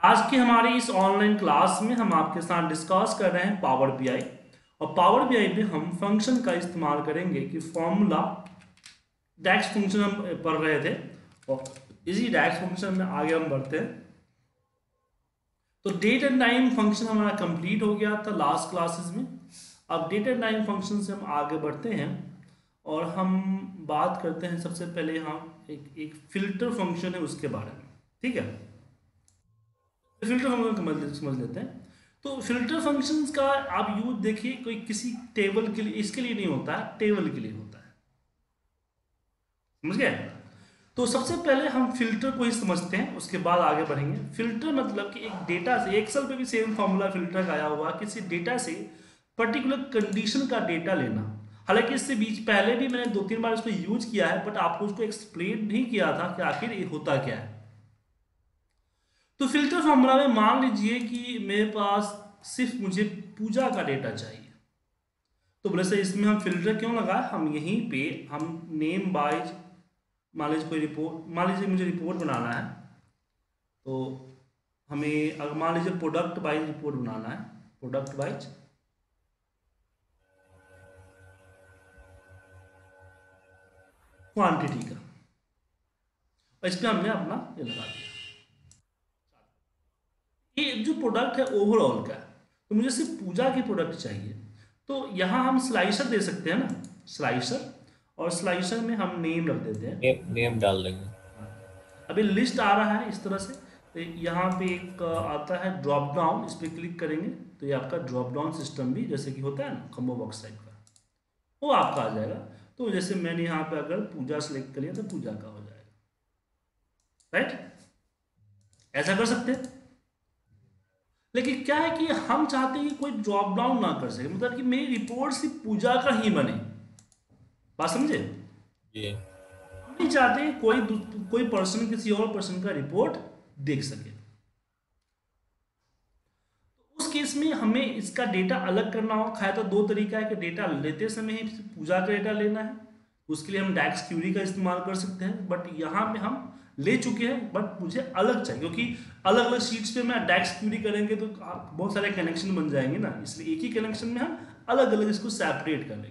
आज की हमारी इस ऑनलाइन क्लास में हम आपके साथ डिस्कस कर रहे हैं पावर बीआई। और पावर बीआई में हम फंक्शन का इस्तेमाल करेंगे कि फॉर्मूला डैक्स फंक्शन हम पढ़ रहे थे और इसी डैक्स फंक्शन में आगे हम बढ़ते हैं। तो डेट एंड टाइम फंक्शन हमारा कंप्लीट हो गया था लास्ट क्लासेस में। अब डेट एंड टाइम फंक्शन से हम आगे बढ़ते हैं और हम बात करते हैं सबसे पहले हम एक फिल्टर फंक्शन है उसके बारे में। ठीक है, फिल्टर फंक्शन समझ लेते हैं। तो फिल्टर फंक्शंस का आप यूज देखिए, कोई किसी टेबल के लिए, इसके लिए नहीं होता है, टेबल के लिए होता है। समझ गए? तो सबसे पहले हम फिल्टर को ही समझते हैं, उसके बाद आगे बढ़ेंगे। फिल्टर मतलब कि एक डेटा से, एक्सेल पे भी सेम फॉर्मूला फिल्टर का आया हुआ, किसी डेटा से पर्टिकुलर कंडीशन का डेटा लेना। हालांकि इससे बीच पहले भी मैंने 2-3 बार इसको यूज किया है, बट आपको उसको एक्सप्लेन नहीं किया था कि आखिर ये होता क्या है। तो फिल्टर फॉर्मूला में मान लीजिए कि मेरे पास सिर्फ मुझे पूजा का डेटा चाहिए, तो बोले सर इसमें हम फिल्टर क्यों लगाए, हम यहीं पे हम नेम वाइज, मान लीजिए कोई रिपोर्ट, मान लीजिए मुझे रिपोर्ट बनाना है, तो हमें अगर मान लीजिए प्रोडक्ट वाइज रिपोर्ट बनाना है, प्रोडक्ट वाइज क्वांटिटी का, और इसमें हमने अपना ये लगा दिया। ये जो प्रोडक्ट है ओवरऑल का, तो मुझे सिर्फ पूजा की प्रोडक्ट चाहिए, तो यहाँ हम स्लाइसर दे सकते हैं ना, स्लाइसर, और स्लाइसर में हम नेम रख देते हैं। नेम डाल देंगे। अभी लिस्ट आ रहा है इस तरह से, तो यहाँ पे एक आता है ड्रॉप डाउन, इस पर क्लिक करेंगे तो ये आपका ड्रॉप डाउन सिस्टम भी जैसे कि होता है ना कम्बो बॉक्स टाइप का, वो आपका आ जाएगा। तो जैसे मैंने यहाँ पे अगर पूजा सेलेक्ट कर लिया तो पूजा का हो जाएगा। राइट, ऐसा कर सकते हैं। लेकिन क्या है कि हम चाहते हैं कि कोई ड्रॉप डाउन ना कर सके, मतलब कि मेरी रिपोर्ट सिर्फ पूजा का ही बने। बात समझे? जी। हम नहीं चाहते कोई पर्सन किसी और पर्सन का रिपोर्ट देख सके। तो उस केस में हमें इसका डेटा अलग करना होगा। खाया तो दो तरीका है कि डेटा लेते समय ही पूजा का डेटा लेना है, उसके लिए हम डैक्स क्यूरी का इस्तेमाल कर सकते हैं, बट यहाँ पे हम ले चुके हैं, बट मुझे अलग चाहिए, क्योंकि अलग अलग शीट्स पे मैं डैक्स क्यूरी करेंगे तो बहुत सारे कनेक्शन बन जाएंगे ना, इसलिए एक ही कनेक्शन में हम अलग अलग इसको सेपरेट कर लेंगे।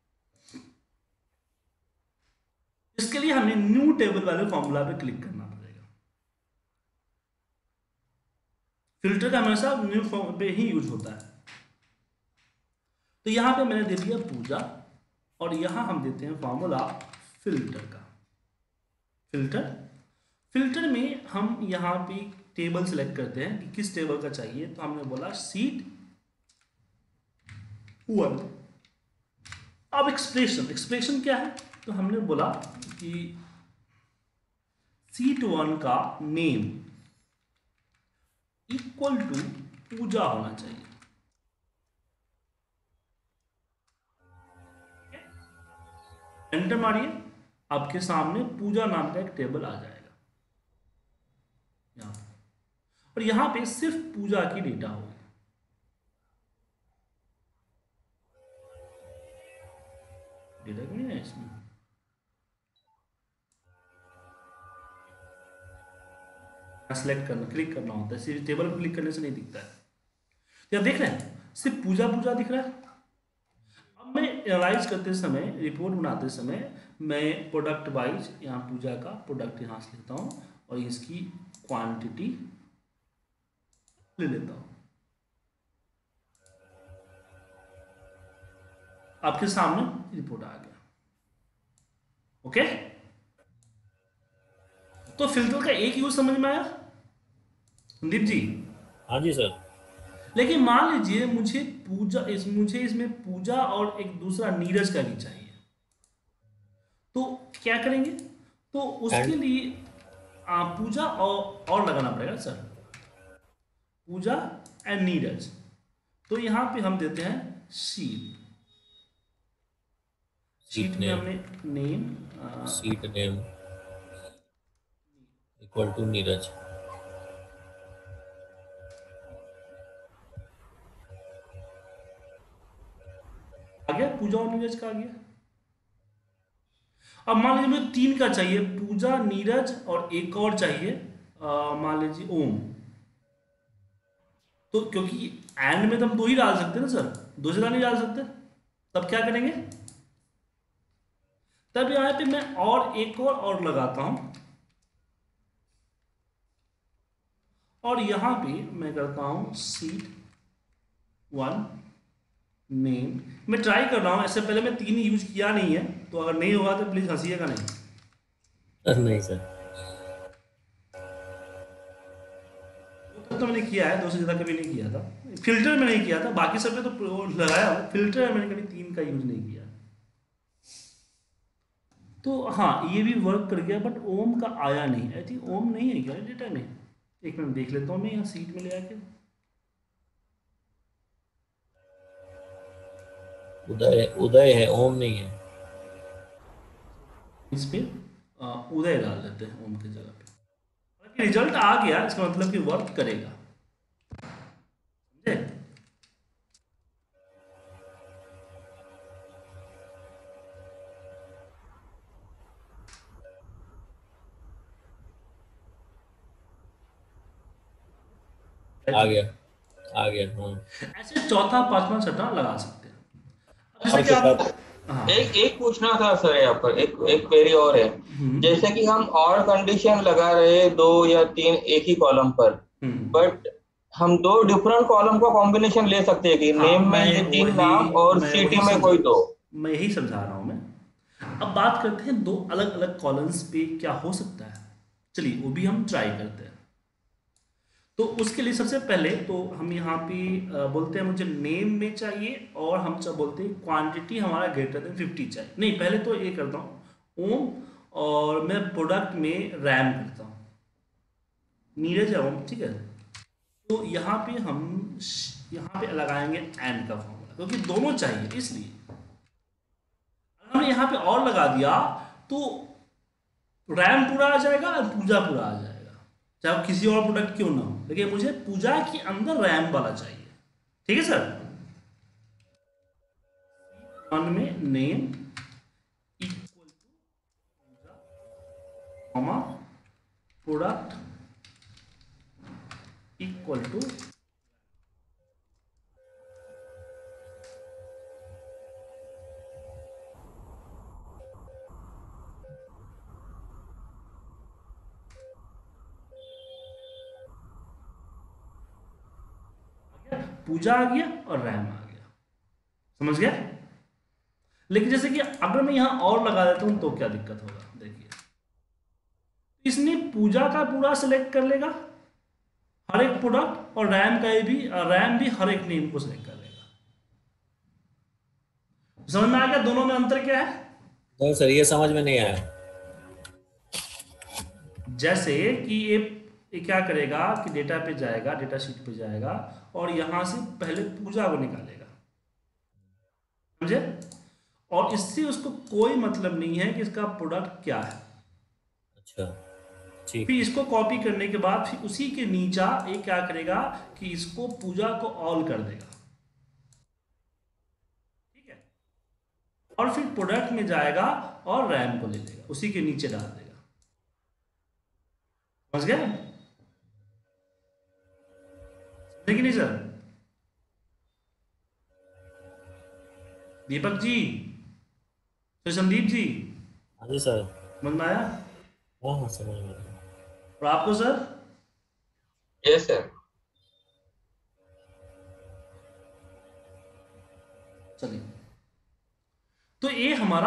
इसके लिए हमें न्यू टेबल वाले फॉर्मूला पे क्लिक करना पड़ेगा। फिल्टर का हमेशा न्यू फॉर्म पे ही यूज होता है। तो यहां पे मैंने दे दिया पूजा, और यहां हम देते हैं फॉर्मूला फिल्टर का। फिल्टर, फिल्टर में हम यहाँ पे टेबल सेलेक्ट करते हैं कि किस टेबल का चाहिए, तो हमने बोला सीट 1। अब एक्सप्रेशन, एक्सप्रेशन क्या है, तो हमने बोला कि सीट 1 का नेम इक्वल टू पूजा होना चाहिए। एंटर मारिए, आपके सामने पूजा नाम का एक टेबल आ जाएगा यहाँ, और यहाँ पे सिर्फ पूजा की डेटा होगी। डेटा क्यों नहीं है इसमें? सेलेक्ट करना, क्लिक करना होता है, सिर्फ टेबल पर क्लिक करने से नहीं दिखता है। तो आप देख रहे हैं सिर्फ पूजा पूजा दिख रहा है। अब मैं एनालाइज करते समय, रिपोर्ट बनाते समय, मैं प्रोडक्ट वाइज यहाँ पूजा का प्रोडक्ट यहाँ से लेता हूँ और इसकी क्वांटिटी ले लेता हूँ। आपके सामने रिपोर्ट आ गया। ओके, तो फिल्टर का एक यूज समझ में आया संदीप जी? हाँ जी सर। लेकिन मान लीजिए मुझे मुझे इसमें पूजा और एक दूसरा नीरज का भी चाहिए, तो क्या करेंगे? तो उसके एंड लिए पूजा और लगाना पड़ेगा सर, पूजा एंड नीरज। तो यहाँ पे हम देते हैं शीट, शीट सीट में नेम, हमने name sheet name equal to Neeraj. आ गया, पूजा और नीरज का आ गया। अब मान लीजिए मुझे 3 का चाहिए, पूजा नीरज और एक और चाहिए, मान लीजिए ओम। तो क्योंकि एंड में तो हम दो ही डाल सकते हैं ना सर, दो से नहीं डाल सकते, तब क्या करेंगे, तब यहाँ पे मैं और एक और लगाता हूं, और यहां पे मैं करता हूं सीट वन नेम। मैं ट्राई कर रहा हूं, ऐसे पहले मैं तीन यूज किया नहीं है, तो अगर नहीं होगा तो प्लीज हंसीएगा नहीं। नहीं सर। तो मैंने किया है, दो से ज़्यादा कभी नहीं किया था। फिल्टर में नहीं किया था, बाकी सब में तो लगाया हो, फिल्टर में मैंने कभी तीन का यूज नहीं किया। तो हाँ, ये भी वर्क कर गया, बट ओम का आया नहीं। आई थिंक ओम नहीं है क्या डेटा में, एक मिनट देख लेता हूँ मैं यहाँ सीट में ले आके। उदय उदय है, ओम नहीं है। इस पे उदय डाल देते हैं ओम की जगह पे। रिजल्ट आ गया, इसका मतलब कि वर्क करेगा, समझे? आ गया, आ गया। हाँ। ऐसे चौथा पांचवा छठा लगा सकते हैं। अब जैसे और कि के आप, साथ हाँ, एक एक पूछना था सर, यहाँ पर एक एक क्वेरी और है। हम्म जैसे कि हम और कंडीशन लगा रहे दो या तीन एक ही कॉलम पर, हम्म, बट हम दो डिफरेंट कॉलम का कॉम्बिनेशन ले सकते हैं कि हाँ, नेम में ये तीन नाम और मैं सिटी वही में कोई दो। मैं यही समझा रहा हूँ मैं। अब बात करते हैं दो अलग अलग कॉलम्स पे क्या हो सकता है, चलिए वो भी हम ट्राई करते हैं। तो उसके लिए सबसे पहले तो हम यहाँ पे बोलते हैं मुझे नेम में चाहिए, और हम सब बोलते हैं क्वांटिटी हमारा ग्रेटर देन 50 चाहिए। नहीं, पहले तो ये करता हूँ ओम, और मैं प्रोडक्ट में रैम करता हूँ, नीरज ओम, ठीक है। तो यहाँ पे हम यहाँ पे लगाएंगे एंड का फॉर्मूला, क्योंकि दोनों चाहिए, इसलिए अगर हमने यहाँ पे और लगा दिया तो रैम पूरा आ जाएगा और पूजा पूरा आ जाएगा, चाहे किसी और प्रोडक्ट क्यों ना हो, लेकिन मुझे पूजा के अंदर रैम वाला चाहिए। ठीक है सर, वन में name equal to Pooja comma product equal to, Pooja आ गया और रैम आ गया, समझ गया? लेकिन जैसे कि अगर मैं यहां और लगा देता हूं तो क्या दिक्कत होगा, देखिए इसने पूजा का पूरा सिलेक्ट कर लेगा हर एक प्रोडक्ट, और रैम भी हर एक नेम को सिलेक्ट कर लेगा। समझ में आ गया दोनों में अंतर क्या है? नहीं सर, ये समझ में नहीं आया। जैसे कि ये क्या करेगा कि डेटा पे जाएगा, डेटा शीट पे जाएगा, और यहां से पहले पूजा को निकालेगा, समझे? और इससे उसको कोई मतलब नहीं है कि इसका प्रोडक्ट क्या है। अच्छा, ठीक। फिर इसको कॉपी करने के बाद फिर उसी के नीचा ये क्या करेगा कि इसको पूजा को ऑल कर देगा, ठीक है, और फिर प्रोडक्ट में जाएगा और रैम को ले लेगा, उसी के नीचे डाल देगा। समझ गया? समझे कि नहीं सर? दीपक जी, तो संदीप जी, हाँ जी सर। समझ में आया? हाँ हाँ, समझ में आया। और आपको सर? Yes sir. चलिए, तो ये हमारा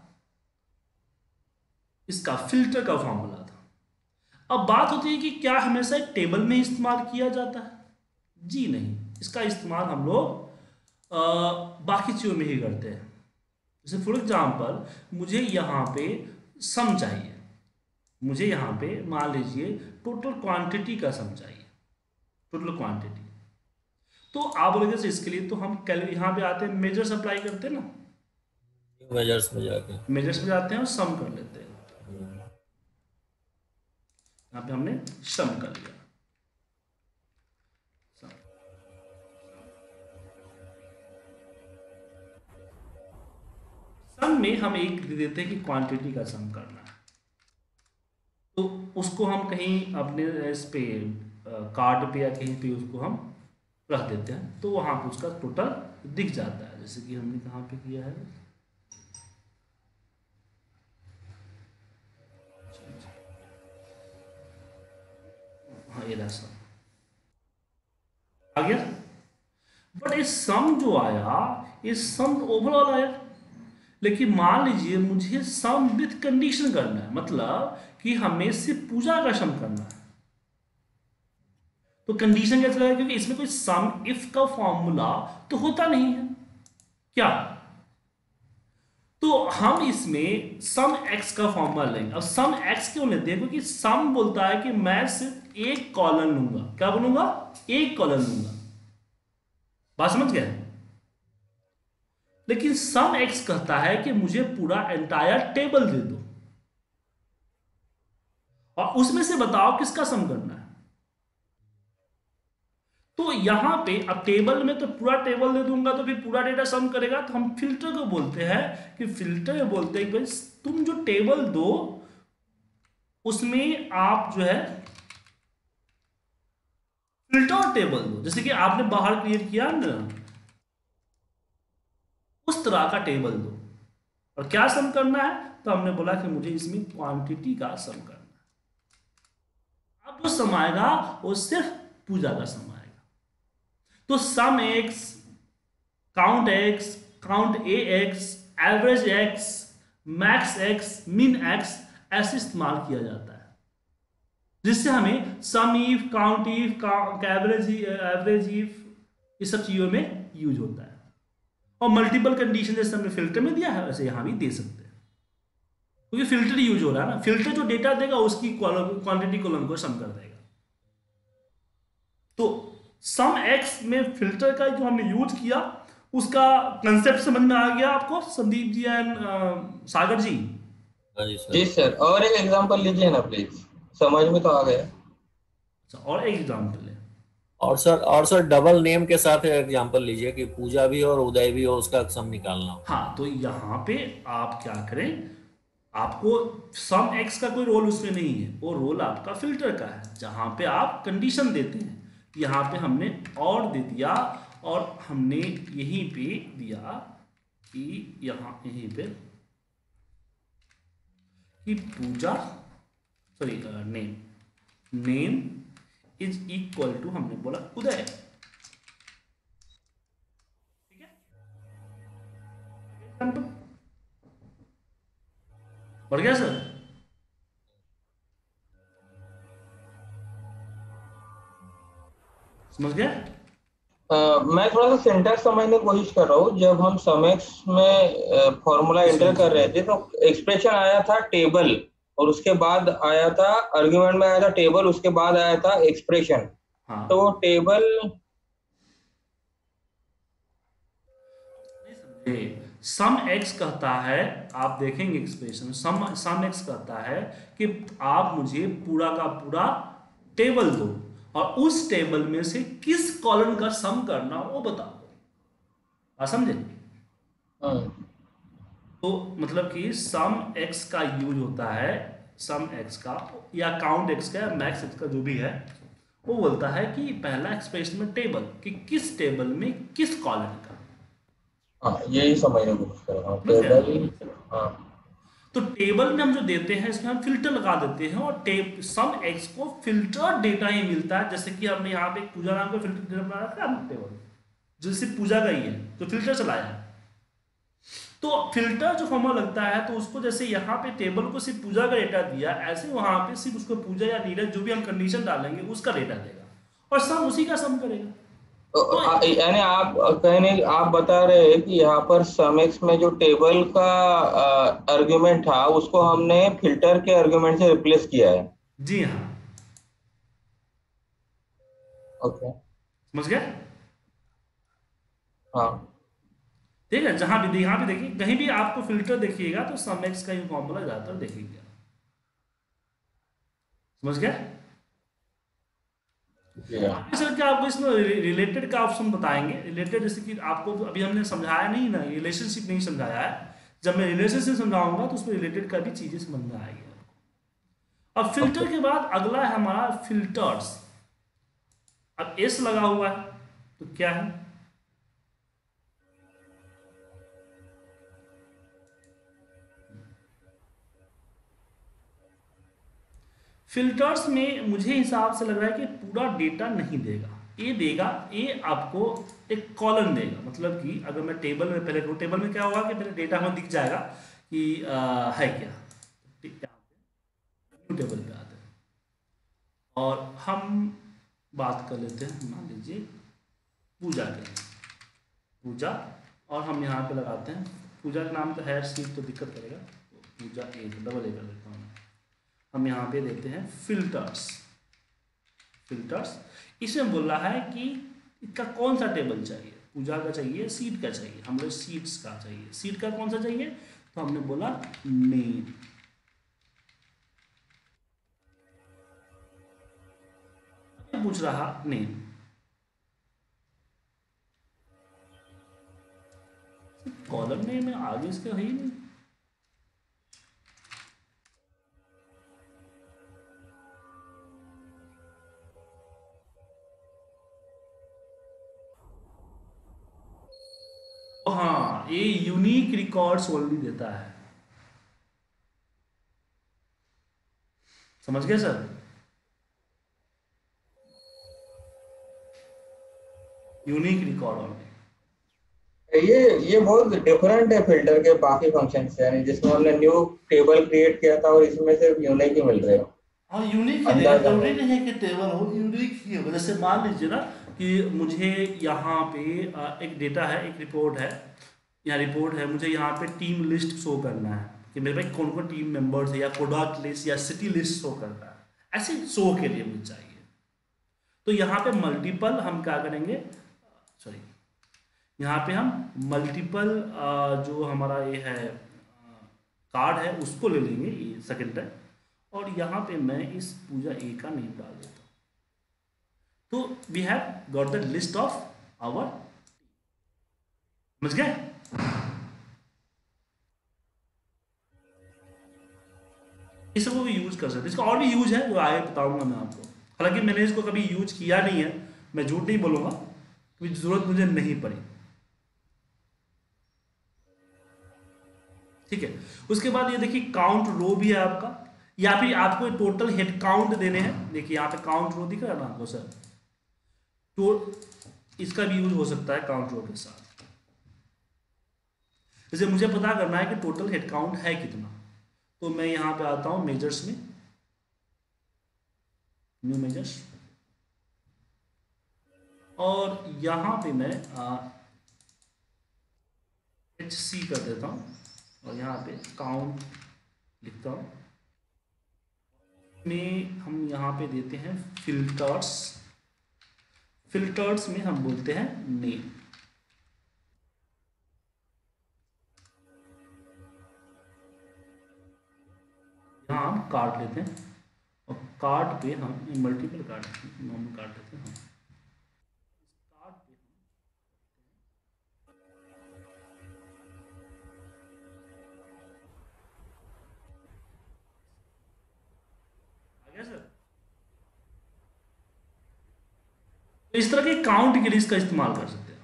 इसका फिल्टर का फॉर्मूला था। अब बात होती है कि क्या हमेशा एक टेबल में इस्तेमाल किया जाता है? जी नहीं, इसका इस्तेमाल हम लोग बाकी चीज़ों में ही करते हैं। जैसे फॉर एग्जाम्पल मुझे यहाँ पे सम चाहिए, मुझे यहाँ पे मान लीजिए टोटल क्वांटिटी का सम चाहिए, टोटल क्वांटिटी। तो आप बोलेंगे सर इसके लिए तो हम यहाँ पे आते हैं, मेजर्स अप्लाई करते हैं ना, मेजर्स में जाके मेजर्स में जाते हैं और सम कर लेते हैं। यहाँ पे हमने सम कर लिया, सम में हम एक दे देते हैं कि क्वांटिटी का सम करना है, तो उसको हम कहीं अपने इस पे कार्ड पे या कहीं पे उसको हम रख देते हैं तो वहाँ पे उसका टोटल दिख जाता है। जैसे कि हमने कहाँ पे किया है, हाँ ये रहा सम आ गया। बट ये सम जो आया, ये सम ओवरऑल आया, लेकिन मान लीजिए मुझे सम विथ कंडीशन करना है, मतलब कि हमें सिर्फ पूजा का सम करना है, तो कंडीशन कैसे लगेगा, क्योंकि इसमें कोई सम इफ का फॉर्मूला तो होता नहीं है क्या, तो हम इसमें सम एक्स का फॉर्मूला लेंगे। अब सम एक्स क्यों लेते हैं, क्योंकि सम बोलता है कि मैं सिर्फ एक कॉलम लूंगा, क्या बोलूंगा, एक कॉलम लूंगा, बात समझ गए। लेकिन सम एक्स कहता है कि मुझे पूरा एंटायर टेबल दे दो, और उसमें से बताओ किसका सम करना है। तो यहां पे अब टेबल में तो पूरा टेबल दे दूंगा तो फिर पूरा डेटा सम करेगा, तो हम फिल्टर को बोलते हैं कि फिल्टर बोलते हैं कि भाई तुम जो टेबल दो उसमें आप जो है फिल्टर टेबल दो, जैसे कि आपने बाहर क्रिएट किया ना उस तरह का टेबल दो, और क्या सम करना है, तो हमने बोला कि मुझे इसमें क्वांटिटी का सम करना है। अब जो सम आएगा वो सिर्फ पूजा का सम आएगा। तो sum X, count A X, average X, max X, min X ऐसे इस्तेमाल किया जाता है, जिससे हमें sum if, count if, average if, ये सब चीजों में यूज होता है। और मल्टीपल कंडीशन जैसे हमने फिल्टर में दिया है वैसे यहां भी दे सकते हैं, क्योंकि फिल्टर यूज हो रहा है ना, फिल्टर जो डेटा देगा उसकी क्वांटिटी कॉलम को सम कर देगा। तो सम एक्स में फिल्टर का जो हमने यूज किया उसका कंसेप्ट समझ में आ गया आपको संदीप जी एंड सागर जी? हाँ जी जी सर। सर, और एक एग्जांपल लीजिए ना प्लीज, समझ में तो आ गया। अच्छा, और एक एग्जाम्पल है। और सर डबल नेम के साथ एग्जांपल लीजिए कि पूजा भी और उदय भी हो, उसका सम निकालना हो। हाँ, तो यहाँ पे आप क्या करें, आपको सम एक्स का कोई रोल उसमें नहीं है, वो रोल आपका फिल्टर का है, जहाँ पे आप कंडीशन देते हैं। यहाँ पे हमने और दे दिया, और हमने यहीं पे दिया कि यहाँ यहीं पे कि Pooja, sorry name is equal to, हमने बोला उदय, ठीक है, बढ़ गया सर? समझ गया? मैं थोड़ा सा सिंटैक्स समझने की कोशिश कर रहा हूँ। जब हम समेक्स में फॉर्मूला एंटर कर रहे थे तो एक्सप्रेशन आया था टेबल, और उसके बाद आया था आर्गुमेंट में आया था टेबल, उसके बाद आया था एक्सप्रेशन। हाँ, तो वो टेबल सम एक्स कहता है, आप देखेंगे एक्सप्रेशन, सम एक्स कहता है कि आप मुझे पूरा का पूरा टेबल दो, और उस टेबल में से किस कॉलम का सम करना वो बताओ। आप समझे? तो मतलब कि सम एक्स का यूज होता है, सम एक्स का या काउंट एक्स का या मैक्स एक्स का जो भी है, वो बोलता है कि पहला एक्सप्रेशन में टेबल कि किस टेबल में किस कॉलम का। हाँ, यही समझने की कोशिश कर रहा हूँ, समझ गए? टेबल। हाँ तो टेबल में हम जो देते हैं इसमें हम फिल्टर लगा देते हैं, और सम एक्स को फिल्टर डेटा ही मिलता है। जैसे कि हमने यहाँ पे एक पूजा नाम का फिल्टर डेटा बना रखा है टेबल, जो सिर्फ पूजा का ही है, तो फिल्टर चलाया है। तो फिल्टर जो फॉर्मूला लगता है, तो उसको जैसे यहाँ पे टेबल को सिर्फ पूजा का डेटा दिया, ऐसे वहां पे सिर्फ उसको पूजा या नीरज जो भी हम कंडीशन डालेंगे उसका डेटा देगा, और सम उसी का सम करेगा। तो यानी आप कहने आप बता रहे हैं कि यहाँ पर समेक्स में जो टेबल का आर्गुमेंट था उसको हमने फिल्टर के आर्गुमेंट से रिप्लेस किया है। जी हाँ, ओके। समझ गए? हाँ ठीक है, जहां भी यहाँ पे देखिए, कहीं भी आपको फिल्टर देखिएगा तो सम एक्स का ही फॉर्मूला ज्यादातर देखिएगा। समझ गए? आगे चल के आपको इसमें रिलेटेड का ऑप्शन बताएंगे। रिलेटेड जैसे कि आपको अभी हमने समझाया नहीं ना, रिलेशनशिप नहीं समझाया है, जब मैं रिलेशनशिप समझाऊंगा तो उसमें रिलेटेड का भी चीजें समझ में आएगी। अब फिल्टर के बाद अगला है हमारा फिल्टर्स। अब एस लगा हुआ है, तो क्या है? फिल्टर्स में मुझे हिसाब से लग रहा है कि पूरा डेटा नहीं देगा, ये देगा, ये आपको एक कॉलम देगा। मतलब कि अगर मैं टेबल में पहले, टेबल में क्या होगा कि पहले डेटा हमें दिख जाएगा कि है क्या, ठीक है, न्यू टेबल पे आते हैं और हम बात कर लेते हैं, मान लीजिए पूजा के, पूजा, और हम यहाँ पे लगाते हैं पूजा का नाम तो है, सीट तो दिक्कत करेगा, तो पूजा ए डबल ए कर देता हूँ। हम यहाँ पे देते हैं फिल्टर्स, फिल्टर्स। इसमें बोल रहा है कि इसका कौन सा टेबल चाहिए, पूजा का चाहिए, सीट का चाहिए, हम लोग सीट्स का चाहिए, सीट का कौन सा चाहिए, तो हमने बोला नेम। पूछ रहा नेम, कॉलम नेम है, आगे इसके है ही नहीं। हाँ, ये यूनिक रिकॉर्ड्स ओनली देता है, समझ गए सर? Unique record only. ये बहुत डिफरेंट है फिल्टर के बाकी फंक्शन से, यानी जिसमें हमने न्यू टेबल क्रिएट किया था और इसमें सिर्फ यूनिक ही मिल रहे हो। हाँ, यूनिक ही देगा, अंदाजा जरूरी है। नहीं है कि टेबल हो, यूनिक ही होगा। जैसे मान लीजिए ना कि मुझे यहाँ पे एक डेटा है, एक रिपोर्ट है, यहाँ रिपोर्ट है, मुझे यहाँ पे टीम लिस्ट शो करना है कि मेरे भाई कौन कौन टीम मेंबर्स है, या प्रोडक्ट लिस्ट या सिटी लिस्ट शो करना है, ऐसे शो के लिए मुझे चाहिए। तो यहाँ पे मल्टीपल हम क्या करेंगे, सॉरी, यहाँ पे हम मल्टीपल जो हमारा ये है कार्ड है उसको ले लेंगे, ये सेकेंड है, और यहाँ पे मैं इस पूजा ए का नेम डाल देता हूँ। तो we have got the list of our, समझ गए? इस सबको भी यूज कर सकते हैं, इसका और भी यूज है जो आगे बताऊंगा मैं आपको। हालांकि मैंने इसको कभी यूज किया नहीं है, मैं झूठ नहीं बोलूंगा, क्योंकि जरूरत मुझे नहीं पड़ी। ठीक है, उसके बाद ये देखिए काउंट रो भी है आपका, या फिर आपको टोटल हेड काउंट देने हैं। देखिए यहाँ पे काउंट रो दिख रहा है ना आपको सर, तो इसका भी यूज हो सकता है काउंट रो के साथ। जैसे मुझे पता करना है कि टोटल हेड काउंट है कितना, तो मैं यहाँ पे आता हूँ मेजर्स में, न्यू मेजर्स, और यहाँ पे मैं HC कर देता हूँ और यहाँ पे काउंट लिखता हूँ। में हम यहाँ पे देते हैं फिल्टर्स, फिल्टर्स में हम बोलते हैं नेम। यहाँ हम काट लेते हैं और कार्ड पे हम मल्टीपल कार्ड, नॉर्मल कार्ड लेते हैं हम, कार्ड पे आ गया सर। तो इस तरह के काउंट के लिए इसका इस्तेमाल कर सकते हैं।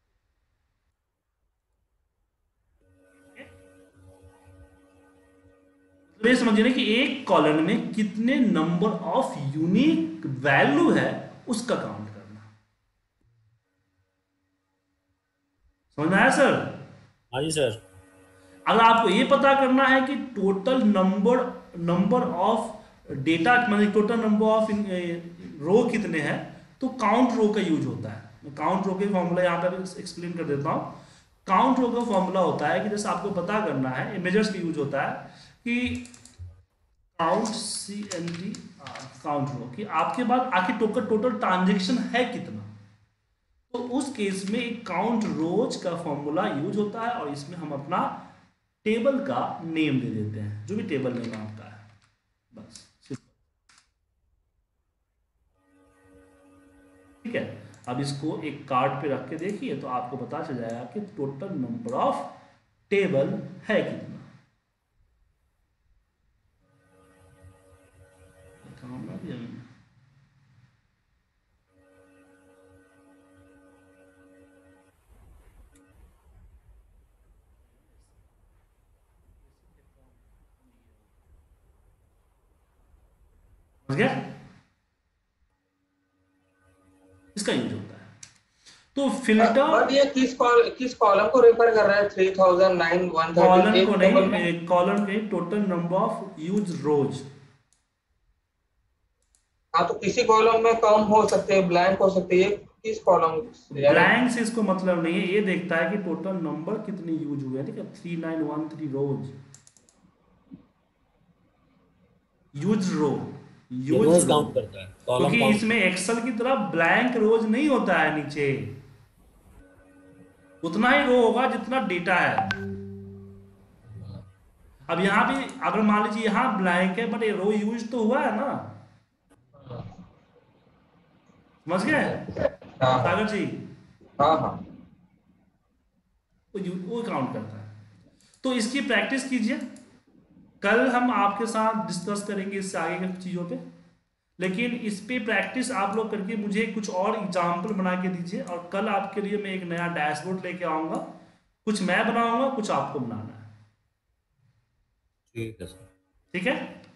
तो ये समझिए ना कि एक कॉलम में कितने नंबर ऑफ यूनिक वैल्यू है उसका काउंट करना। समझ में आया सर? हाँ जी सर। अगर आपको ये पता करना है कि total number number of data, मतलब टोटल नंबर ऑफ रो कितने हैं, तो काउंट रो का यूज होता है। मैं काउंट रो के फॉर्मूला यहाँ पे एक्सप्लेन कर देता हूँ। काउंट रो का फॉर्मूला होता है कि जैसे आपको पता करना है, मेजर्स भी यूज होता है कि काउंट CND काउंट रो, कि आपके पास आखिर टोटल ट्रांजेक्शन है कितना। तो उस केस में एक काउंट रोज का फॉर्मूला यूज होता है और इसमें हम अपना टेबल का नेम दे देते हैं, जो भी टेबल नेम आपका है, बस। ठीक है, अब इसको एक कार्ड पे रख के देखिए तो आपको पता चल जाएगा कि टोटल नंबर ऑफ टेबल है कितना। समझ गया? इसका यूज होता है। तो फिल्टर बट ये किस कॉलम को रेफर कर रहा है? 3009 कॉलन 130 को एक टेबल में? नहीं, कॉलन के total number of use rows. हाँ, तो किसी कॉलम में कम हो सकते हैं, ब्लैंक हो सकते हैं, किस कॉलम से यानी? ब्लैंक से इसको मतलब नहीं है, ये देखता है कि टोटल नंबर कितने यूज हुए हैं, ठीक है, 3913 रोज, यूज रो, ये यूज रोज रो, काउंट करता है, कॉलम क्योंकि काउंट। इसमें एक्सेल की तरह ब्लैंक रोज नहीं होता है, नीचे उतना ही रो होगा जितना डेटा है। अब यहाँ भी अगर मान लीजिए यहाँ ब्लैंक है बट ये रो यूज तो हुआ है ना, समझ गए हाँ हाँ सागर जी? हाँ हाँ। वो काउंट करता है। तो इसकी प्रैक्टिस कीजिए, कल हम आपके साथ डिस्कस करेंगे इससे आगे की चीज़ों पे, लेकिन इस पे प्रैक्टिस आप लोग करके मुझे कुछ और एग्जाम्पल बना के दीजिए, और कल आपके लिए मैं एक नया डैशबोर्ड लेके आऊँगा, कुछ मैं बनाऊंगा, कुछ आपको बनाना है। ठीक है सर। ठीक है?